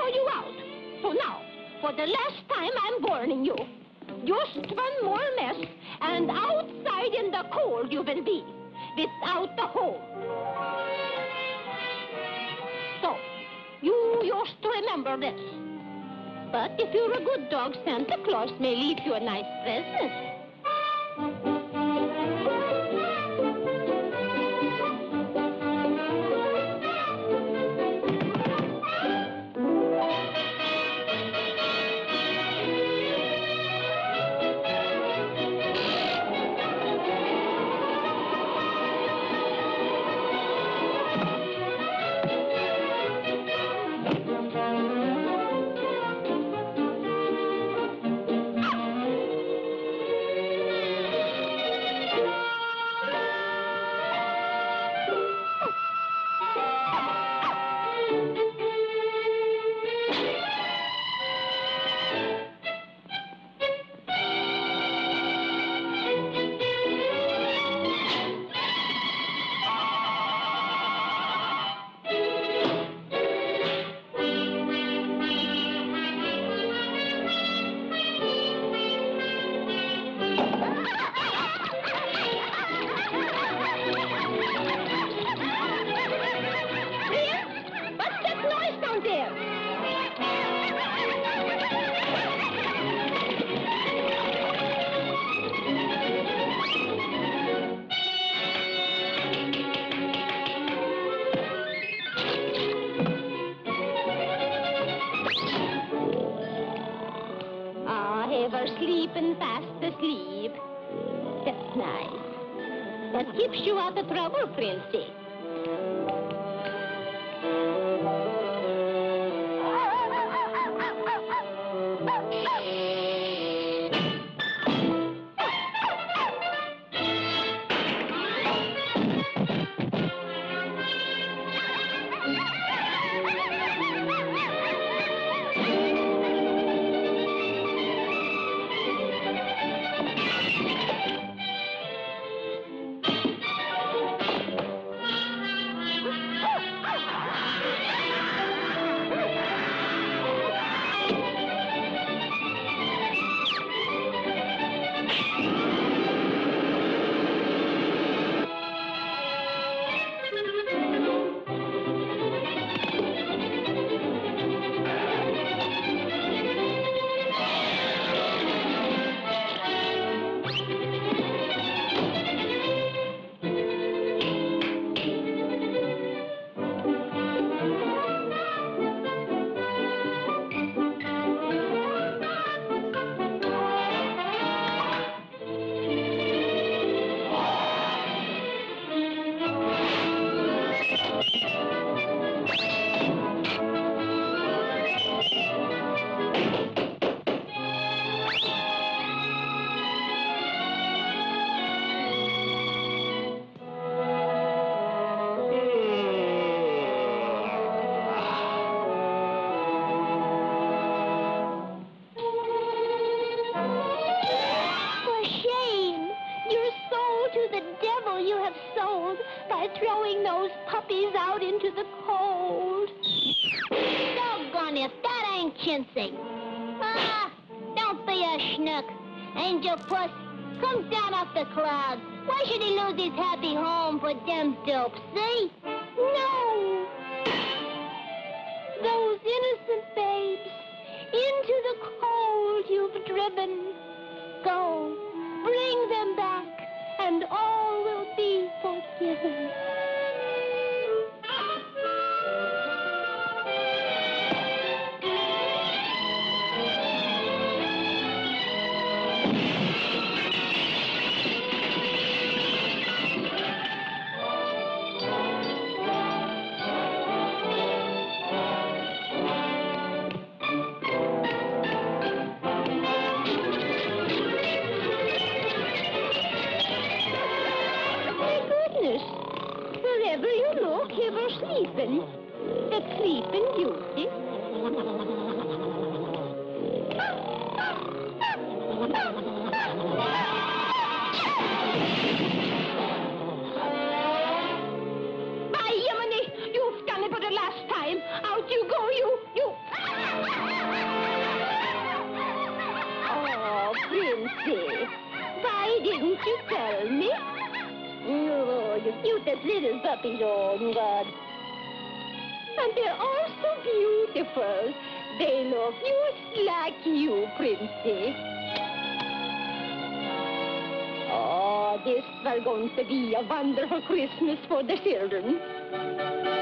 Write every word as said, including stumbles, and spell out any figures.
throw you out. So now, for the last time, I'm warning you. Just one more mess, and outside in the cold you will be, without the home. So, you just remember this. But if you're a good dog, Santa Claus may leave you a nice present. Sleeping fast asleep. That's nice. That keeps you out of trouble, Princey. Throwing those puppies out into the cold. Doggone it, that ain't chintzy. Ah, don't be a schnook. Angel Puss, come down off the clouds. Why should he lose his happy home for them dopes, see? No! Those innocent babes, into the cold you've driven. Go, bring them back, and all will be forgiven. Wherever you look, you were sleeping. That sleeping beauty. By Yemeni, you've done it for the last time. Out you go, you, you. precious little puppies, oh, God. And they're all so beautiful. They look just like you, Princess. Oh, this is going to be a wonderful Christmas for the children.